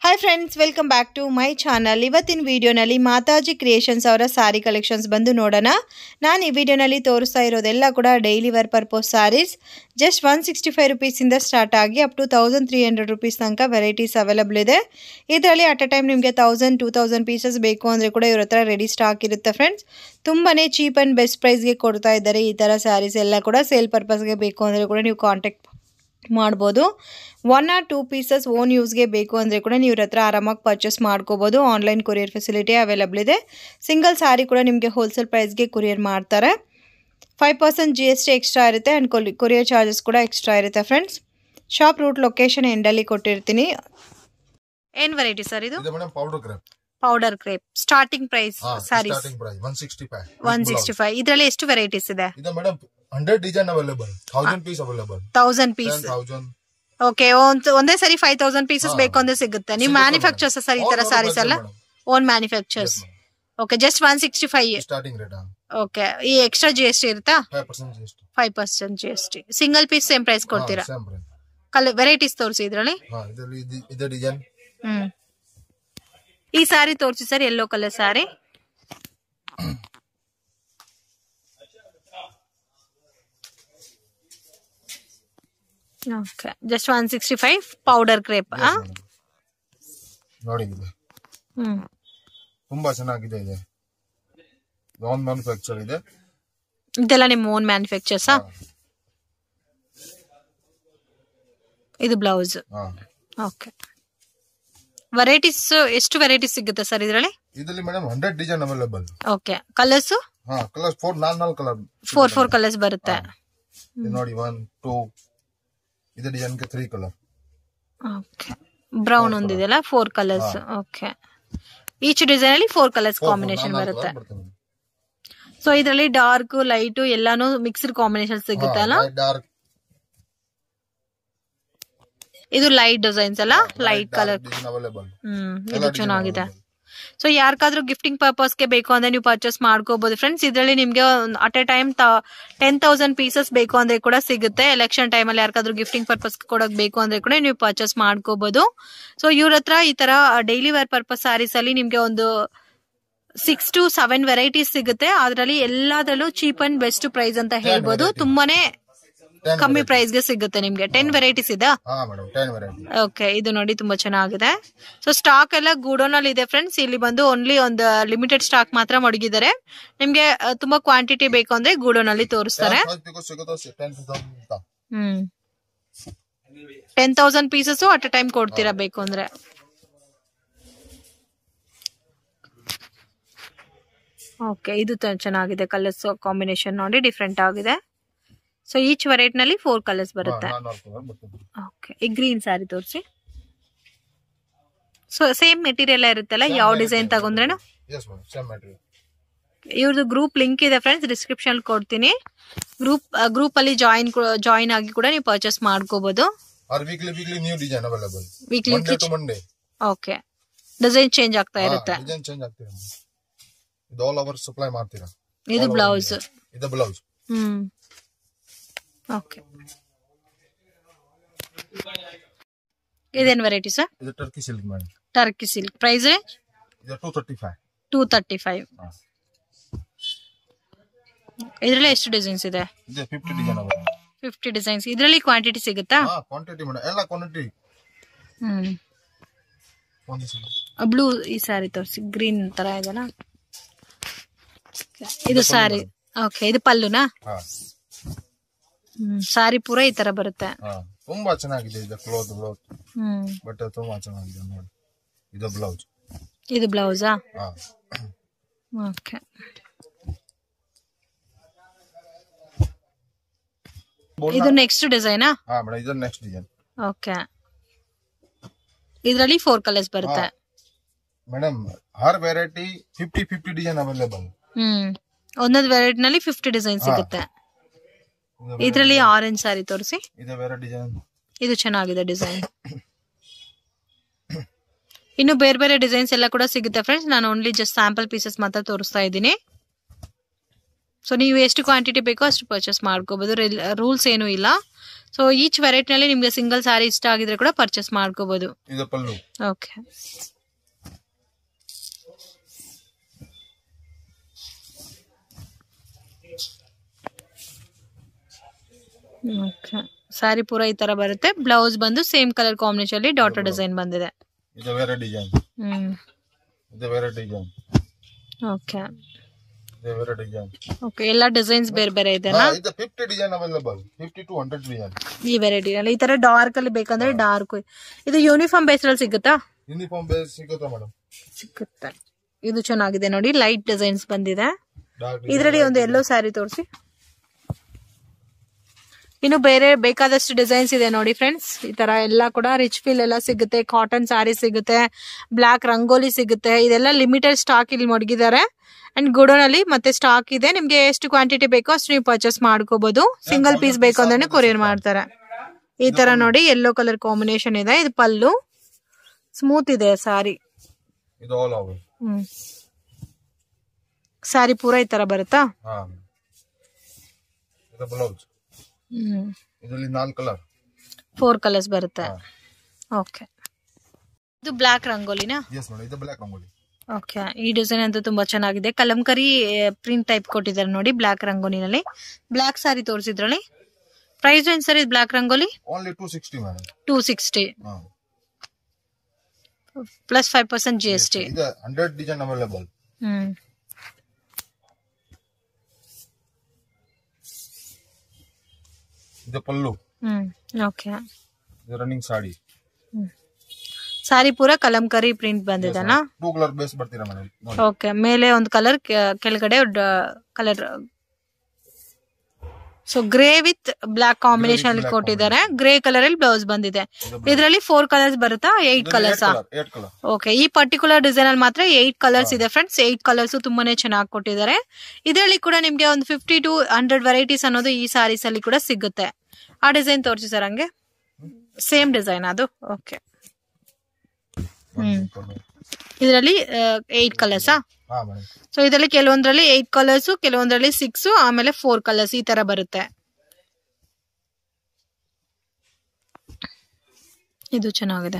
Hi friends, welcome back to my channel. ಇವತ್ತಿನ ವಿಡಿಯೋನಲ್ಲಿ Mataji creations ಅವರ ಸಾರಿ ಕಲೆಕ್ಷನ್ಸ್ ಬಂದು ನೋಡೋಣ. ನಾನು ಈ ವಿಡಿಯೋನಲ್ಲಿ ತೋರಿಸ್ತಾ ಇರೋದೆಲ್ಲ ಕೂಡ daily wear purpose sarees. Just 165 rupees ಇಂದ ಸ್ಟಾರ್ಟ್ ಆಗಿ ಅಪ್ ಟು 1300 rupees ತನಕ ವೆರೈಟೀಸ್ ಅವೈಲೇಬಲ್ ಇದೆ. ಇದರಲ್ಲಿ ಅಟ್ ಅ ಟೈಮ್ ನಿಮಗೆ 1000-2000 ಪೀಸಸ್ ಬೇಕು ಅಂದರೆ ಕೂಡ ಇವ್ರ ಹತ್ರ ರೆಡಿ ಸ್ಟಾಕ್ ಇರುತ್ತೆ ಫ್ರೆಂಡ್ಸ್. ತುಂಬಾನೇ ಚೀಪ್ ಆ್ಯಂಡ್ ಬೆಸ್ಟ್ ಪ್ರೈಸ್ಗೆ ಕೊಡ್ತಾ ಇದ್ದಾರೆ ಈ ಥರ ಸ್ಯಾರೀಸ್ ಎಲ್ಲ ಕೂಡ. ಸೇಲ್ ಪರ್ಪಸ್ಗೆ ಬೇಕು ಅಂದರೆ ಕೂಡ ನೀವು ಕಾಂಟ್ಯಾಕ್ಟ್ ಮಾಡ್ಬೋದು. 1 or 2 ಪೀಸಸ್ ಓನ್ ಯೂಸ್ಗೆ ಬೇಕು ಅಂದರೆ ಕೂಡ ನೀವು ಇವ್ರ ಹತ್ರ ಆರಾಮಾಗಿ ಪರ್ಚೇಸ್ ಮಾಡ್ಕೋಬೋದು. ಆನ್ಲೈನ್ ಕೊರಿಯರ್ ಫೆಸಿಲಿಟಿ ಅವೈಲೇಬಲ್ ಇದೆ. ಸಿಂಗಲ್ ಸಾರಿ ಕೂಡ ನಿಮಗೆ ಹೋಲ್ಸೇಲ್ ಪ್ರೈಸ್ಗೆ ಕೊರಿಯರ್ ಮಾಡ್ತಾರೆ. 5% GST ಎಕ್ಸ್ಟ್ರಾ ಇರುತ್ತೆ ಆ್ಯಂಡ್ ಕೊರಿಯರ್ ಚಾರ್ಜಸ್ ಕೂಡ ಎಕ್ಸ್ಟ್ರಾ ಇರುತ್ತೆ ಫ್ರೆಂಡ್ಸ್. ಶಾಪ್ ರೂಟ್ ಲೊಕೇಶನ್ ಎಂಡಲ್ಲಿ ಕೊಟ್ಟಿರ್ತೀನಿ. ಏನು ವೆರೈಟಿ ಸರ್ ಇದು? Powder crepe. Starting price sarees 165. ಇದರಲ್ಲಿ ಎಷ್ಟು ವೆರೈಟೀಸ್ ಇದೆ? 100 design available, 1000 piece available. 1000 piece. Okay, ಒಂದೇ ಸರಿ 5000 ಪೀಸಸ್ ಬೇಕು ಅಂದ್ರೆ ಸಿಗುತ್ತೆ. ನೀವು ಮ್ಯಾನುಫ್ಯಾಕ್ಚರ್ಸ್ ಸರ್ ಈ ತರ ಸಾರೀಸ್ ಎಲ್ಲ? Own manufacturers. Okay, just 165 starting rate. Okay, ಈ ಎಕ್ಸ್ಟ್ರಾ GST ಇರುತ್ತಾ? 5% GST. Single piece same price ಕೊಡ್ತೀರಾ? ಕಲರ್ ವೆರೈಟೀಸ್ ತೋರಿಸಿ ಇದರಲ್ಲಿ. ಇದು ಡಿಸೈನ್. ಈ ಸಾರಿ ತೋರಿಸಿ sir, yellow colour saree. Okay, just 165 powder crepe. ನೋಡಿ ಇದು ತುಂಬಾ ಚೆನ್ನಾಗಿದೆ. ಇದೆ ಓನ್ ಮ್ಯಾನುಫ್ಯಾಕ್ಚರ್ ಇದೆ. ಇದೆಲ್ಲ ನಿಮ್ಮ ಓನ್ ಮ್ಯಾನುಫ್ಯಾಕ್ಚರ್ಸ್? ಇದು ಬ್ಲೌಸ್. ಓಕೆ, ವೆರೈಟೀಸ್ ಎಷ್ಟು ವೆರೈಟೀಸ್ ಸಿಗುತ್ತೆ ಸರ್ ಇದರಲ್ಲಿ? ಇದರಲ್ಲಿ madam 100 design available. Okay, colours? Colours 4 colour. 4 colours ಬರುತ್ತೆ. ನೋಡಿ 1 2 ಇದು ಡಿಸೈನ್ ಗೆ 3 ಕಲರ್. ಓಕೆ, ಬ್ರೌನ್ ಒಂದಿದೆಲ್ಲ 4 ಕಲರ್ಸ್. ಓಕೆ, ಈಚ್ ಡಿಸೈನ್ ಅಲ್ಲಿ 4 ಕಲರ್ಸ್ ಕಾಂಬಿನೇಷನ್ ಬರುತ್ತೆ. ಸೊ ಇದರಲ್ಲಿ ಡಾರ್ಕ್ ಲೈಟ್ ಎಲ್ಲಾನು ಮಿಕ್ಸ್ಡ್ ಕಾಂಬಿನೇಷನ್ ಸಿಗುತ್ತೆ ಅಲ್ಲ? ಇದು ಲೈಟ್ ಡಿಸೈನ್ಸ್ ಅಲ್ಲ? Light colour. ಇದು ಚೆನ್ನಾಗಿದೆ. ಸೊ ಯಾರಿಗಾದ್ರೂ ಗಿಫ್ಟಿಂಗ್ ಪರ್ಪಸ್ಗೆ ಬೇಕು ಅಂದ್ರೆ ನೀವು ಪರ್ಚೇಸ್ ಮಾಡ್ಕೋಬಹುದು ಫ್ರೆಂಡ್ಸ್. ಇದರಲ್ಲಿ ನಿಮ್ಗೆ ಅಟ್ ಎ ಟೈಮ್ 10,000 ಪೀಸಸ್ ಬೇಕು ಅಂದ್ರೆ ಕೂಡ ಸಿಗುತ್ತೆ. ಎಲೆಕ್ಷನ್ ಟೈಮ್ ಅಲ್ಲಿ ಯಾರಿಗಾದ್ರೂ ಗಿಫ್ಟಿಂಗ್ ಪರ್ಪಸ್ ಕೊಡಕ್ ಬೇಕು ಅಂದ್ರೆ ಕೂಡ ನೀವು ಪರ್ಚೇಸ್ ಮಾಡ್ಕೋಬಹುದು. ಸೊ ಇವ್ರ ಹತ್ರ ಈ ತರ ಡೈಲಿ ವೇರ್ ಪರ್ಪಸ್ ಸ್ಯಾರೀಸ್ ಅಲ್ಲಿ ನಿಮ್ಗೆ ಒಂದು 6 to 7 ವೆರೈಟೀಸ್ ಸಿಗುತ್ತೆ. ಅದರಲ್ಲಿ ಎಲ್ಲದರಲ್ಲೂ ಚೀಪ್ ಅಂಡ್ ಬೆಸ್ಟ್ ಪ್ರೈಸ್ ಅಂತ ಹೇಳ್ಬೋದು. ತುಂಬಾನೇ ಕಮ್ಮಿ ಪ್ರೈಸ್ ಗೆ ಸಿಗುತ್ತೆ ನಿಮ್ಗೆ. 10 ವೆರೈಟೀಸ್ ಇದೆ. ಓಕೆ, ಇದು ನೋಡಿ ತುಂಬಾ ಚೆನ್ನಾಗಿದೆ. ಸೊ ಸ್ಟಾಕ್ ಎಲ್ಲ ಗೂಡೌನ್ ಅಲ್ಲಿ ಇದೆ ಫ್ರೆಂಡ್ಸ್. ಇಲ್ಲಿ ಬಂದು ಓನ್ಲಿ ಒಂದು ಲಿಮಿಟೆಡ್ ಸ್ಟಾಕ್ ಮಾತ್ರ ಮಡಗಿದ್ದಾರೆ. ನಿಮ್ಗೆ ತುಂಬಾ ಕ್ವಾಂಟಿಟಿ ಬೇಕು ಅಂದ್ರೆ ಗೂಡೌನ್ ಅಲ್ಲಿ ತೋರಿಸ್ತಾರೆ. 10,000 ಪೀಸಸ್ ಅಟ್ ಅ ಟೈಮ್ ಕೊಡ್ತೀರಾ ಬೇಕು ಅಂದ್ರೆ. ಓಕೆ, ಇದು ಚೆನ್ನಾಗಿದೆ. ಕಲರ್ಸ್ ಕಾಂಬಿನೇಷನ್ ನೋಡಿ ಡಿಫ್ರೆಂಟ್ ಆಗಿದೆ. ಸೊ ಈಚ್ ವೆರೈಟಿ ನಲ್ಲಿ 4 ಕಲರ್ಸ್ ಬರುತ್ತೆ. ಓಕೆ, ಈ ಗ್ರೀನ್ ಸಾರಿ ತೋರಿಸಿ. ಸೊ ಸೇಮ್ ಮೆಟೀರಿಯಲ್ ಇರುತ್ತಲ್ಲ, ಯಾವ ಡಿಸೈನ್ ತಗೊಂಡ್ರೇನು? ಇವ್ರದ್ದು ಗ್ರೂಪ್ ಲಿಂಕ್ ಇದೆ ಫ್ರೆಂಡ್ಸ್, ಡಿಸ್ಕ್ರಿಪ್ಷನ್ ಕೊಡ್ತೀನಿ. ಗ್ರೂಪ್ ಅಲ್ಲಿ ಜಾಯಿನ್ ಆಗಿ ಕೂಡ ನೀವು ಪರ್ಚೇಸ್ ಮಾಡ್ಕೋಬಹುದು. ವೀಕ್ಲಿ ಓಕೆ, ಡಿಸೈನ್ ಚೇಂಜ್ ಆಗ್ತಾ ಇರುತ್ತೆ. ಇದು ಬ್ಲೌಸ್. ಓಕೆ, ಇದೇನ್ ವೆರೈಟಿ ಸರ್? ಇದು Turkey silk madam. Turkey silk. Price range? ಇದು 235. 235. ಇದರಲ್ಲಿ ಎಷ್ಟು ಡಿಸೈನ್ಸ್ ಇದೆ? ಇದು 50 ಡಿಸೈನ್ ಅವ. 50 ಡಿಸೈನ್ಸ್. ಇದರಲ್ಲಿ ಕ್ವಾಂಟಿಟಿ ಸಿಗುತ್ತಾ? ಕ್ವಾಂಟಿಟಿ ಮೇಡಂ, ಎಲ್ಲ ಕ್ವಾಂಟಿಟಿ. ಬ್ಲೂ ಈ ಸಾರಿ ತೋರಿಸಿ. ಗ್ರೀನ್ ತರ ಇದೆನಾ? ಇದು ಸಾರಿ. ಓಕೆ, ಇದು ಪಲ್ಲುನಾ? ಸಾರಿ ಪೂರ ಈ ತರ ಬರುತ್ತೆ. ತುಂಬಾ ಚೆನ್ನಾಗಿದೆ. ಇದು ಕ್ಲೋತ್ ಬಟ್ ತುಂಬಾ ಚೆನ್ನಾಗಿದೆ ನೋಡಿ. ಇದು ಬ್ಲೌಸ್. ಇದು ಬ್ಲೌಸಾ? ಓಕೆ, ಇದು ನೆಕ್ಸ್ಟ್ ಡಿಸೈನಾ? ಮೇಡಂ, ಇದು ನೆಕ್ಸ್ಟ್ ಡಿಸೈನ್. ಓಕೆ, ಇದರಲ್ಲಿ 4 ಕಲರ್ಸ್ ಬರುತ್ತೆ ಮೇಡಂ. ಹರ್ ವೆರೈಟಿ 50 ಡಿಸೈನ್ ಅವೈಲೇಬಲ್. ಒಂದೊಂದು ವೆರೈಟಿ ನಲ್ಲಿ 50 ಡಿಸೈನ್ ಸಿಗುತ್ತೆ. ಇದರಲ್ಲಿ ಆರೆಂಜ್ ಸಾರಿ ತೋರಿಸಿ. ಇದು ಚೆನ್ನಾಗಿದೆ ಡಿಸೈನ್. ಇನ್ನು ಬೇರೆ ಬೇರೆ ಡಿಸೈನ್ಸ್ ಎಲ್ಲ ಕೂಡ ಸಿಗುತ್ತೆ ಫ್ರೆಂಡ್ಸ್. ನಾನು ಓನ್ಲಿ ಜಸ್ಟ್ ಸ್ಯಾಂಪಲ್ ಪೀಸಸ್ ಮಾತ್ರ ತೋರಿಸ್ತಾ ಇದ್ದೀನಿ. ಸೊ ನೀವು ಎಷ್ಟು ಕ್ವಾಂಟಿಟಿ ಬೇಕೋ ಅಷ್ಟು ಪರ್ಚೇಸ್ ಮಾಡ್ಕೋಬಹುದು. ರೂಲ್ಸ್ ಏನೂ ಇಲ್ಲ. ಸೊ ಈಚ್ ವೆರೈಟಿ ನಲ್ಲಿ ನಿಮ್ಗೆ ಸಿಂಗಲ್ ಸಾರಿ ಇಷ್ಟ ಆಗಿದ್ರೆ ಕೂಡ ಪರ್ಚೇಸ್ ಮಾಡ್ಕೋಬಹುದು. ಇದು ಪಲ್ಲು. ಓಕೆ. ಓಕೆ, ಸಾರಿ ಪೂರ ಈ ತರ ಬರುತ್ತೆ. ಬ್ಲೌಸ್ ಬಂದು ಸೇಮ್ ಕಲರ್ ಕಾಂಬಿನೇಷನ್ ಅಲ್ಲಿ ಡಾಟರ್ ಡಿಸೈನ್ ಬಂದಿದೆ. ಇದು ಬೇರೆ ಡಿಸೈನ್. ಇದು ಬೇರೆ ಡಿಸೈನ್. ಓಕೆ. ಇದು ಬೇರೆ ಡಿಸೈನ್. ಓಕೆ, ಎಲ್ಲಾ ಡಿಸೈನ್ಸ್ ಬೇರೆ ಬೇರೆ ಇದೆನಾ? ಇದು 50 ಡಿಸೈನ್ ಅವೈಲೇಬಲ್. 50 to 100 design. ಈ ವೆರೈಟಿ ಅಲ್ಲಿ ಈ ತರ ಡಾರ್ಕ್ ಅಲ್ಲಿ ಬೇಕಂದ್ರೆ ಡಾರ್ಕ್. ಇದು ಯೂನಿಫಾರ್ಮ್ ಬೇಸ್ ಅಲ್ಲಿ ಸಿಗುತ್ತಾ? ಯೂನಿಫಾರ್ಮ್ ಬೇಸ್ ಸಿಗುತ್ತಾ ಮೇಡಂ? ಸಿಗುತ್ತೆ. ಇದು ಚೆನ್ನಾಗಿದೆ ನೋಡಿ, ಲೈಟ್ ಡಿಸೈನ್ಸ್ ಬಂದಿದೆ. ಇದರಲ್ಲಿ ಒಂದು ಯೆಲ್ಲೋ ಸ್ಯಾರಿ ತೋರಿಸಿ. ಇನ್ನು ಬೇರೆ ಬೇಕಾದಷ್ಟು ಡಿಸೈನ್ಸ್ ಇದೆ ನೋಡಿ ಫ್ರೆಂಡ್ಸ್. ಈ ತರ ಎಲ್ಲ ಕೂಡ ರಿಚ್ ಫೀಲ್ ಎಲ್ಲ ಸಿಗುತ್ತೆ. ಕಾಟನ್ ಸ್ಯಾರಿ ಸಿಗುತ್ತೆ, ಬ್ಲಾಕ್ ರಂಗೋಲಿ ಸಿಗುತ್ತೆ. ಇದೆಲ್ಲ ಲಿಮಿಟೆಡ್ ಸ್ಟಾಕ್ ಇಲ್ಲಿ ಮಡಗಿದ್ದಾರೆ. ಅಂಡ್ ಗೋಡೌನ್ ಅಲ್ಲಿ ಮತ್ತೆ ಸ್ಟಾಕ್ ಇದೆ. ನಿಮ್ಗೆ ಎಷ್ಟು ಕ್ವಾಂಟಿಟಿ ಬೇಕೋ ಅಷ್ಟು ನೀವು ಪರ್ಚೇಸ್ ಮಾಡ್ಕೋಬಹುದು. ಸಿಂಗಲ್ ಪೀಸ್ ಬೇಕು ಅಂದ್ರೆ ಕೊರಿಯರ್ ಮಾಡ್ತಾರೆ. ಈ ತರ ನೋಡಿ ಯೆಲ್ಲೋ ಕಲರ್ ಕಾಂಬಿನೇಷನ್ ಇದೆ. ಇದು ಪಲ್ಲು, ಸ್ಮೂತ್ ಇದೆ ಸಾರಿ. ಸಾರಿ ಪೂರ ಈ ತರ ಬರುತ್ತಾ? ಇದರಲ್ಲಿ 4 ಕಲರ್, 4 ಕಲರ್ಸ್ ಬರುತ್ತೆ. ಓಕೆ. ಇದು ಬ್ಲಾಕ್ ರಂಗೋಲಿನಾ? yes ನೋಡಿ, ಇದು ಬ್ಲಾಕ್ ರಂಗೋಲಿ. ಓಕೆ, ಈ ಡಿಸೈನ್ ಅಂತೂ ತುಂಬಾ ಚೆನ್ನಾಗಿದೆ. ಕಲಂಕರಿ ಪ್ರಿಂಟ್ ಟೈಪ್ ಕೊಟ್ಟಿದ್ದಾರೆ ನೋಡಿ ಬ್ಲಾಕ್ ರಂಗೋಲಿನಲ್ಲಿ. ಬ್ಲಾಕ್ ಸಾರಿ ತೋರಿಸಿದ್ರಲ್ಲಿ ಪ್ರೈಸ್ ಏನು ಸರ್? ಇದು block rangoli only 260 madam. 260 plus 5% GST. ಇದು 100 ಡಿಸೈನ್ ಅವೈಲೇಬಲ್. ಇದು ಪಲ್ಲು. ಓಕೆ. ಇದು ರನ್ನಿಂಗ್ ಸಾಡಿ. ಸಾರಿ ಪೂರ ಕಲಂಕರಿ ಪ್ರಿಂಟ್ ಬಂದಿದೆನಾ? 2 ಕಲರ್ ಬೇಸ್ ಬರ್ತೀರಾ ಮೇಡಂ. ಓಕೆ, ಮೇಲೆ ಒಂದು ಕಲರ್, ಕೆಳಗಡೆ colour. So grey with black combination ಅಲ್ಲಿ ಕೊಟ್ಟಿದ್ದಾರೆ. ಗ್ರೇ ಕಲರ್ ಅಲ್ಲಿ ಬ್ಲೌಸ್ ಬಂದಿದೆ. ಇದರಲ್ಲಿ 4 ಕಲರ್ಸ್ ಬರುತ್ತಾ? 8 ಕಲರ್ಸ್. ಓಕೆ, ಈ ಪರ್ಟಿಕ್ಯುಲರ್ ಡಿಸೈನ್ ಅಲ್ಲಿ ಮಾತ್ರ 8 ಕಲರ್ಸ್ ಇದೆ ಫ್ರೆಂಡ್ಸ್. 8 ಕಲರ್ಸ್ ತುಂಬಾನೇ ಚೆನ್ನಾಗಿ ಕೊಟ್ಟಿದ್ದಾರೆ. ಇದರಲ್ಲಿ ಕೂಡ ನಿಮ್ಗೆ ಒಂದು 50 to 100 ವೆರೈಟೀಸ್ ಅನ್ನೋದು ಈ ಸಾರೀಸ್ ಅಲ್ಲಿ ಕೂಡ ಸಿಗುತ್ತೆ. ಆ ಡಿಸೈನ್ ತೋರಿಸಿ ಸರ್. ಹಂಗೆ ಸೇಮ್ ಡಿಸೈನ್ ಅದು. ಓಕೆ. ಇದರಲ್ಲಿ 8 ಕಲರ್ಸಾ? ಸೊ ಇದರಲ್ಲಿ ಕೆಲವೊಂದ್ರಲ್ಲಿ 8 ಕಲರ್ಸ್, ಕೆಲವೊಂದ್ರಲ್ಲಿ 6, ಆಮೇಲೆ 4 ಕಲರ್ಸ್ ಈ ತರ ಬರುತ್ತೆ. ಇದು ಚೆನ್ನಾಗಿದೆ.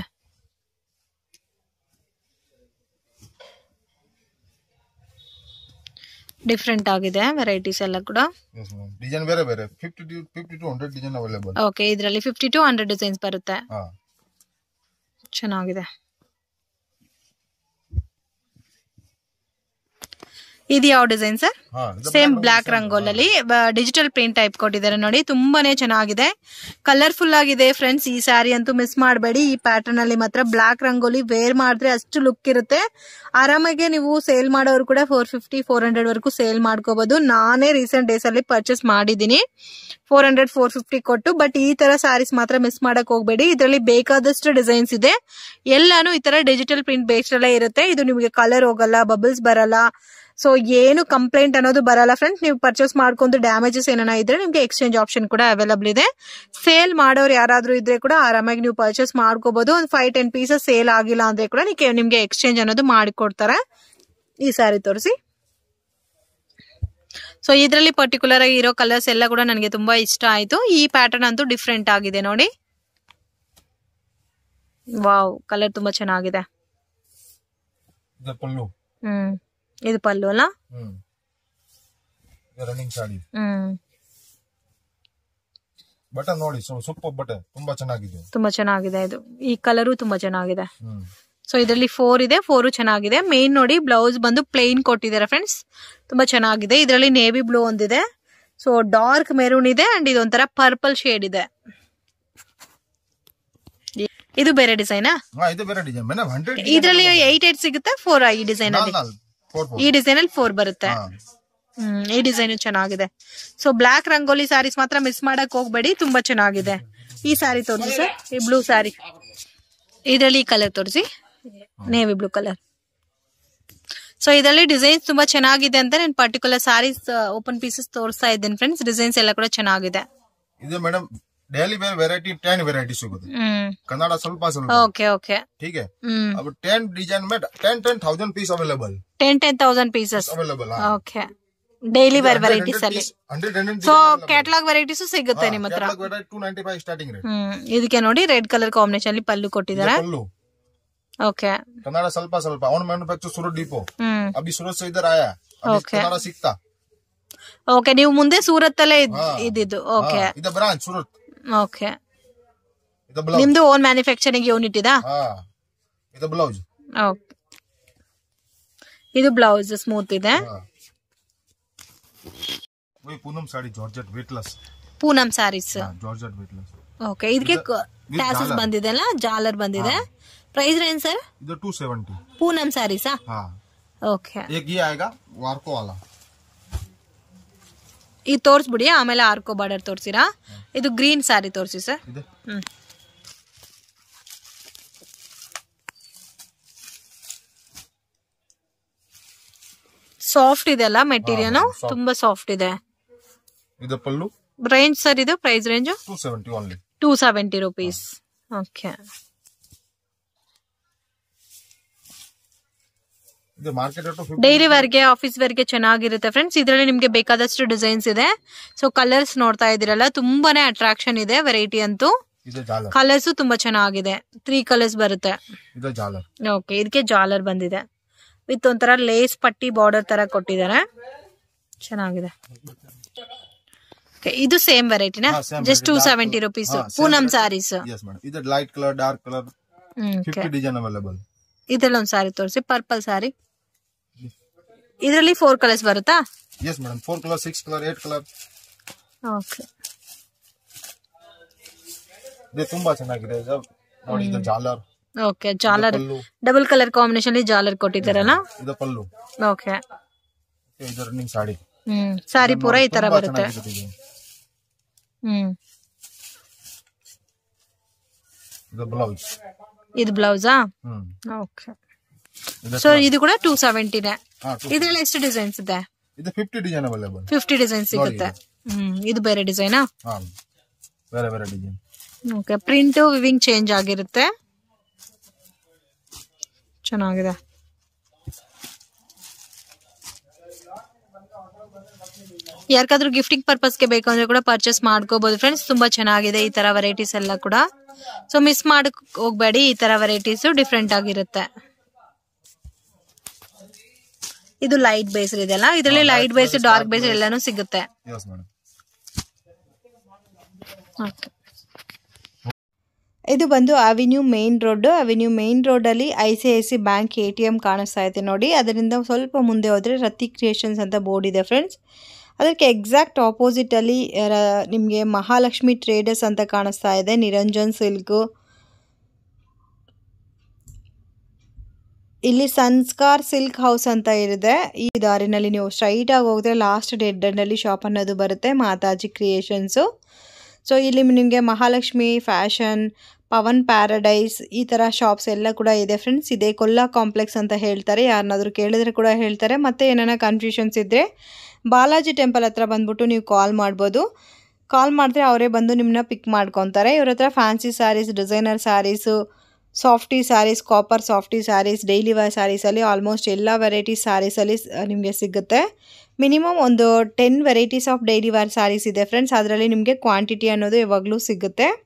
ಡಿಫ್ರೆಂಟ್ ಆಗಿದೆ ವೆರೈಟೀಸ್ ಎಲ್ಲ ಕೂಡ. ಡಿಸೈನ್ ಬೇರೆ ಬೇರೆ 50 to 100 ಡಿಸೈನ್ ಅವೈಲೇಬಲ್. ಓಕೆ, ಇದರಲ್ಲಿ 50 to 100 ಡಿಸೈನ್ಸ್ ಬರುತ್ತೆ. ಚೆನ್ನಾಗಿದೆ. ಇದು ಯಾವ ಡಿಸೈನ್ ಸರ್? ಸೇಮ್ ಬ್ಲಾಕ್ ರಂಗೋಲಲ್ಲಿ ಡಿಜಿಟಲ್ ಪ್ರಿಂಟ್ ಟೈಪ್ ಕೊಟ್ಟಿದ್ದಾರೆ ನೋಡಿ. ತುಂಬಾನೇ ಚೆನ್ನಾಗಿದೆ, ಕಲರ್ಫುಲ್ ಆಗಿದೆ ಫ್ರೆಂಡ್ಸ್. ಈ ಸ್ಯಾರಿ ಅಂತೂ ಮಿಸ್ ಮಾಡಬೇಡಿ. ಈ ಪ್ಯಾಟರ್ನ್ ಅಲ್ಲಿ ಮಾತ್ರ ಬ್ಲಾಕ್ ರಂಗೋಲಿ ವೇರ್ ಮಾಡಿದ್ರೆ ಅಷ್ಟು ಲುಕ್ ಇರುತ್ತೆ. ಆರಾಮಾಗಿ ನೀವು ಸೇಲ್ ಮಾಡೋರು ಕೂಡ 450, 400 ವರೆಗೂ ಸೇಲ್ ಮಾಡ್ಕೋಬಹುದು. ನಾನೇ ರೀಸೆಂಟ್ ಡೇಸ್ ಅಲ್ಲಿ ಪರ್ಚೇಸ್ ಮಾಡಿದೀನಿ 400, 450 ಕೊಟ್ಟು. ಬಟ್ ಈ ತರ ಸ್ಯಾರೀಸ್ ಮಾತ್ರ ಮಿಸ್ ಮಾಡಕ್ ಹೋಗ್ಬೇಡಿ. ಇದರಲ್ಲಿ ಬೇಕಾದಷ್ಟು ಡಿಸೈನ್ಸ್ ಇದೆ. ಎಲ್ಲಾನು ಈ ತರ ಡಿಜಿಟಲ್ ಪ್ರಿಂಟ್ ಬೇಸ್ಡ್ ಅಲ್ಲೇ ಇರುತ್ತೆ. ಇದು ನಿಮಗೆ ಕಲರ್ ಹೋಗಲ್ಲ, ಬಬಲ್ಸ್ ಬರಲ್ಲ. ಸೊ ಏನು ಕಂಪ್ಲೇಂಟ್ ಅನ್ನೋದು ಬರಲ್ಲ ಫ್ರೆಂಡ್ಸ್. ನೀವು ಪರ್ಚೇಸ್ ಮಾಡ್ಕೊಂಡು ಡ್ಯಾಮೇಜಸ್ ಏನಾನ ಇದ್ರೆ ನಿಮ್ಗೆ ಎಕ್ಸ್ಚೇಂಜ್ ಆಪ್ಷನ್ ಕೂಡ ಅವೈಲಬಲ್ ಇದೆ. ಸೇಲ್ ಮಾಡೋರು ಯಾರಾದ್ರೂ ಇದ್ರೆ ಕೂಡ ಆರಾಮಾಗಿ ನೀವು ಪರ್ಚೇಸ್ ಮಾಡ್ಕೋಬಹುದು. ಒಂದು 5-10 ಪೀಸಸ್ ಸೇಲ್ ಆಗಿಲ್ಲ ಅಂದ್ರೆ ಕೂಡ ನಿಮ್ಗೆ ಎಕ್ಸ್ಚೇಂಜ್ ಅನ್ನೋದು ಮಾಡಿಕೊಡ್ತಾರೆ. ಈ ಸಾರಿ ತೋರಿಸಿ. ಸೊ ಇದರಲ್ಲಿ ಪರ್ಟಿಕ್ಯುಲರ್ ಆಗಿ ಇರೋ ಕಲರ್ಸ್ ಎಲ್ಲ ಕೂಡ ನನಗೆ ತುಂಬಾ ಇಷ್ಟ ಆಯ್ತು. ಈ ಪ್ಯಾಟರ್ನ್ ಅಂತೂ ಡಿಫ್ರೆಂಟ್ ಆಗಿದೆ ನೋಡಿ. ವಾವ್, ಕಲರ್ ತುಂಬಾ ಚೆನ್ನಾಗಿದೆ. ಇದು ಪಲ್ಲು ಅಲ್ಲ? ರನ್ನಿಂಗ್ ಸಾಡಿ. ಬಟನ್ ನೋಡಿ, ಸೂಪರ್ ಬಟನ್, ತುಂಬಾ ಚೆನ್ನಾಗಿದೆ. ತುಂಬಾ ಚೆನ್ನಾಗಿದೆ. ಇದು ಈ ಕಲರು ತುಂಬಾ ಚೆನ್ನಾಗಿದೆ. ಸೊ ಇದರಲ್ಲಿ 4 ಇದೆ, 4 ಚೆನ್ನಾಗಿದೆ. ಮೇನ್ ನೋಡಿ ಬ್ಲೌಸ್ ಬಂದು ಪ್ಲೇನ್ ಕೊಟ್ಟಿದ್ದಾರೆ ಫ್ರೆಂಡ್ಸ್. ತುಂಬಾ ಚೆನ್ನಾಗಿದೆ. ಇದರಲ್ಲಿ ನೇವಿ ಬ್ಲೂ ಒಂದಿದೆ. ಸೊ ಡಾರ್ಕ್ ಮೆರೂನ್ ಇದೆ. ಅಂಡ್ ಇದೊಂಥರ ಪರ್ಪಲ್ ಶೇಡ್ ಇದೆ. ಇದು ಬೇರೆ ಡಿಸೈನಾ? ಇದರಲ್ಲಿ 8 ಸಿಗುತ್ತೆ. 4 ಈ ಡಿಸೈನ್ ಅಲ್ಲಿ. ಈ ಡಿಸೈನ್ ಅಲ್ಲಿ 4 ಬರುತ್ತೆ. ಈ ಡಿಸೈನ್ ಚೆನ್ನಾಗಿದೆ. ಸೊ ಬ್ಲಾಕ್ ರಂಗೋಲಿ ಸ್ಯಾರೀಸ್ ಮಾತ್ರ ಮಿಸ್ ಮಾಡಕ್ ಹೋಗ್ಬೇಡಿ, ತುಂಬಾ ಚೆನ್ನಾಗಿದೆ. ಈ ಸ್ಯಾರಿ ತೋರಿಸಿ ಸರ್. ಈ ಬ್ಲೂ ಸ್ಯಾರಿ, ಇದರಲ್ಲಿ ಈ ಕಲರ್ ತೋರಿಸಿ, ನೇವಿ ಬ್ಲೂ ಕಲರ್. ಸೊ ಇದರಲ್ಲಿ ಡಿಸೈನ್ಸ್ ತುಂಬಾ ಚೆನ್ನಾಗಿದೆ ಅಂತ ನಾನು ಪರ್ಟಿಕ್ಯುಲರ್ ಸ್ಯಾರೀಸ್ ಓಪನ್ ಪೀಸಸ್ ತೋರಿಸ್ತಾ ಇದ್ದೇನೆ ಫ್ರೆಂಡ್ಸ್. ಡಿಸೈನ್ಸ್ ಎಲ್ಲ ಕೂಡ ಚೆನ್ನಾಗಿದೆ. ಇದು madam daily wear variety 10 variety ಸಿಗುತ್ತೆ. ಕನ್ನಡ ಸ್ವಲ್ಪ ಸ್ವಲ್ಪ. ಓಕೆ ಓಕೆ, ठीक है. अब 10 डिजाइन में 10,000 piece available. 10,000 pieces available. Okay. Daily wear varieties ಅಲ್ಲಿ. ಸೊ ಕ್ಯಾಟಲಾಗ್ ವೆರೈಟೀಸ್ ಸಿಗುತ್ತೆ ನಿಮ್ಮ ಹತ್ರ. 295 ಸ್ಟಾರ್ಟಿಂಗ್ ರೇಟ್. ಇದಕ್ಕೆ ನೋಡಿ ರೆಡ್ ಕಲರ್ ಕಾಂಬಿನೇಷನ್ ಅಲ್ಲಿ ಪಲ್ಲು ಕೊಟ್ಟಿದ್ದಾರೆ. ओके कनाडा ಸ್ವಲ್ಪ ಸ್ವಲ್ಪ ಅವನ ಮ್ಯಾನುಫ್ಯಾಕ್ಚರ್ सूरत डिपो अभी सूरत से इधर आया अभी कनाडा सीखता. ओके ನೀವು ಮುಂದೆ ಸೂರತ್ ಅಲ್ಲೇ ಇದ್ದಿದ್ದು. ಓಕೆ ಇದು ಬ್ರಾಂಚ್ सूरत. ಓಕೆ ನಿಮ್ದು ಓನ್ ಮ್ಯಾನುಫ್ಯಾಕ್ಚರಿಂಗ್ ಯೂನಿಟ್ ಇದಾ? ಇದು ಬ್ಲೌಸ್. ಓಕೆ ಇದು ಬ್ಲೌಸ್ ಸ್ಮೂತ್ ಇದೆ. वही Poonam saree georgette weightless. Poonam sarees georgette weightless. Okay ಇದಕ್ಕೆ ಟ್ಯಾಸಸ್ ಬಂದಿದೆ ಅಲ್ಲ, ಜಾಲರ್ ಬಂದಿದೆ. Price range sir? ಇದು 270. पूनम सारीस. हाँ ओके एक ये आएगा वार्को वाला. ಇದು ತೋರಿಸ್ಬಿಡಿ, ಆಮೇಲೆ ಆರ್ಕೋ ಬಾರ್ಡರ್ ತೋರಿಸಿರಾ. ಇದು ಗ್ರೀನ್ ಸಾರಿ ತೋರಿಸಿ ಸರ್. ಸಾಫ್ಟ್ ಇದೆ ಅಲ್ಲ ಮೆಟೀರಿಯಲ್, ತುಂಬಾ ಸಾಫ್ಟ್ ಇದೆ. ಇದು ಪಲ್ಲು. ರೇಂಜ್ ಸರ್ ಇದು price range 270 only. 270 rupees. Okay ಇದು ಮಾರ್ಕೆಟ್ ರೇಟ್. ಡೈಲಿ ವೇರ್ಗೆ ಆಫೀಸ್ ವೇರ್ಗೆ ಚೆನ್ನಾಗಿರುತ್ತೆ ಫ್ರೆಂಡ್ಸ್. ಇದರಲ್ಲಿ ನಿಮ್ಗೆ ಬೇಕಾದಷ್ಟು ಡಿಸೈನ್ಸ್ ಇದೆ. ಸೊ ಕಲರ್ಸ್ ನೋಡ್ತಾ ಇದೀರಲ್ಲ, ತುಂಬಾನೇ ಅಟ್ರಾಕ್ಷನ್ ಇದೆ. ವೆರೈಟಿ ಅಂತೂ ಕಲರ್ಸ್ ತುಂಬಾ ಚೆನ್ನಾಗಿದೆ. 3 ಕಲರ್ಸ್ ಬರುತ್ತೆ. ಓಕೆ ಇದಕ್ಕೆ ಜಾಲರ್ ಬಂದಿದೆ ವಿತ್ ಒಂಥರ ಲೇಸ್ ಪಟ್ಟಿ ಬಾರ್ಡರ್ ತರ ಕೊಟ್ಟಿದ್ದಾರೆ, ಚೆನ್ನಾಗಿದೆ. ಇದು ಸೇಮ್ ವೆರೈಟಿನಾ? Just 270 rupees. ಪೂನಮ್ ಸಾರೀಸ್. ಇದು light colour, dark colour, 50 design available. ಇದರಲ್ಲಿ ಒಂದು ಸಾರಿ ತೋರಿಸಿ, ಪರ್ಪಲ್ ಸಾರಿ. ಇದರಲ್ಲಿ 4 ಕಲರ್ಸ್ ಬರುತ್ತಾ? Yes madam, 4 colour, 6 colour, 8 colour. Okay ಇದು ತುಂಬಾ ಚೆನ್ನಾಗಿದೆ ನೋಡಿ. ಇದು ಜಾಲರ್. ಓಕೆ ಜಾಲರ್ ಡಬಲ್ ಕಲರ್ ಕಾಂಬಿನೇಷನ್ ಅಲ್ಲಿ ಜಾಲರ್ ಕೊಟ್ಟಿದ್ದಾರಲ್ಲ. ಇದು ಪಲ್ಲು. ಓಕೆ ಇದು ರನ್ನಿಂಗ್ ಸಾಡಿ. ಸಾರಿ ಪೂರಾ ಈ ತರ ಬರುತ್ತೆ. ಇದು ಬ್ಲೌಸ್. ಇದು ಬ್ಲೌಸಾ? ಓಕೆ ಸೊ ಇದು ಕೂಡ 270 ನೇ. ಇದರಲ್ಲಿ ಎಷ್ಟು ಡಿಸೈನ್ಸ್ ಇದೆ? ಇದು 50 ಡಿಸೈನ್ ಅವೈಲೇಬಲ್. 50 ಡಿಸೈನ್ ಸಿಗುತ್ತೆ. ಇದು ಬೇರೆ ಡಿಸೈನಾ? ಬೇರೆ ಬೇರೆ design. Okay print weaving change ಆಗಿರುತ್ತೆ, ಚೆನ್ನಾಗಿದೆ. ಯಾರಿಗಾದ್ರೂ ಗಿಫ್ಟಿಂಗ್ ಪರ್ಪಸ್ಗೆ ಬೇಕು ಅಂದ್ರೆ ಕೂಡ ಪರ್ಚೇಸ್ ಮಾಡ್ಕೋಬಹುದು ಫ್ರೆಂಡ್ಸ್. ತುಂಬಾ ಚೆನ್ನಾಗಿದೆ ಈ ತರ ವೆರೈಟೀಸ್ ಎಲ್ಲ ಕೂಡ. ಸೊ ಮಿಸ್ ಮಾಡಕ್ ಹೋಗ್ಬೇಡಿ, ಈ ತರ ವೆರೈಟೀಸ್ ಡಿಫ್ರೆಂಟ್ ಆಗಿರುತ್ತೆ. ಇದು ಲೈಟ್ ಬೇಸ್ ಇದೆಲ್ಲ, ಇದರಲ್ಲಿ ಲೈಟ್ ಬೇಸ್, ಡಾರ್ಕ್ ಬೇಸ್ ಎಲ್ಲಾನು ಸಿಗುತ್ತೆ. ಇದು ಬಂದು avenue main road. Avenue main road ಅಲ್ಲಿ ICICI ಬ್ಯಾಂಕ್ ATM ಕಾಣಿಸ್ತಾ ಇದೆ ನೋಡಿ. ಅದರಿಂದ ಸ್ವಲ್ಪ ಮುಂದೆ ಹೋದ್ರೆ ರತಿ ಕ್ರಿಯೇಷನ್ಸ್ ಅಂತ ಬೋರ್ಡ್ ಇದೆ ಫ್ರೆಂಡ್ಸ್. ಅದಕ್ಕೆ ಎಕ್ಸಾಕ್ಟ್ ಆಪೋಸಿಟ್ ಅಲ್ಲಿ ನಿಮಗೆ ಮಹಾಲಕ್ಷ್ಮಿ ಟ್ರೇಡರ್ಸ್ ಅಂತ ಕಾಣಿಸ್ತಾ ಇದೆ. ನಿರಂಜನ್ ಸಿಲ್ಕ್, ಇಲ್ಲಿ ಸಂಸ್ಕಾರ್ ಸಿಲ್ಕ್ ಹೌಸ್ ಅಂತ ಇದೆ. ಈ ದಾರಿನಲ್ಲಿ ನೀವು ಸ್ಟ್ರೈಟ್ ಆಗಿ ಹೋದ್ರೆ ಲಾಸ್ಟ್ ಡೆಡ್ ಎಂಡ್ ಅಲ್ಲಿ ಶಾಪ್ ಅನ್ನೋದು ಬರುತ್ತೆ, ಮಾತಾಜಿ ಕ್ರಿಯೇಷನ್ಸ್. ಸೊ ಇಲ್ಲಿ ನಿಮಗೆ ಮಹಾಲಕ್ಷ್ಮಿ ಫ್ಯಾಷನ್, ಪವನ್ ಪ್ಯಾರಡೈಸ್ ಈ ಥರ ಶಾಪ್ಸ್ ಎಲ್ಲ ಕೂಡ ಇದೆ ಫ್ರೆಂಡ್ಸ್. ಇದೇ ಕೊಲ್ಲಾ ಕಾಂಪ್ಲೆಕ್ಸ್ ಅಂತ ಹೇಳ್ತಾರೆ, ಯಾರನ್ನಾದ್ರೂ ಕೇಳಿದ್ರೆ ಕೂಡ ಹೇಳ್ತಾರೆ. ಮತ್ತು ಏನಾರ ಕನ್ಫ್ಯೂಷನ್ಸ್ ಇದ್ದರೆ ಬಾಲಾಜಿ ಟೆಂಪಲ್ ಹತ್ರ ಬಂದ್ಬಿಟ್ಟು ನೀವು ಕಾಲ್ ಮಾಡ್ಬೋದು. ಕಾಲ್ ಮಾಡಿದ್ರೆ ಅವರೇ ಬಂದು ನಿಮ್ಮನ್ನ ಪಿಕ್ ಮಾಡ್ಕೊತಾರೆ. ಇವ್ರ ಹತ್ರ fancy sarees, designer sarees, softy sarees, copper softy sarees, daily wear ಸ್ಯಾರೀಸಲ್ಲಿ ಆಲ್ಮೋಸ್ಟ್ ಎಲ್ಲ ವೆರೈಟೀಸ್ ಸ್ಯಾರೀಸಲ್ಲಿ ನಿಮಗೆ ಸಿಗುತ್ತೆ. ಮಿನಿಮಮ್ ಒಂದು 10 varieties of daily wear sarees ಇದೆ ಫ್ರೆಂಡ್ಸ್. ಅದರಲ್ಲಿ ನಿಮಗೆ ಕ್ವಾಂಟಿಟಿ ಅನ್ನೋದು ಯಾವಾಗಲೂ ಸಿಗುತ್ತೆ.